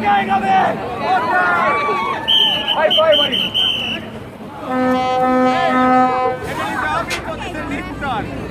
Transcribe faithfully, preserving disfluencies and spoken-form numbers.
Okay, come in! High five, buddy! Hey, Emily, how are you going to the lift on?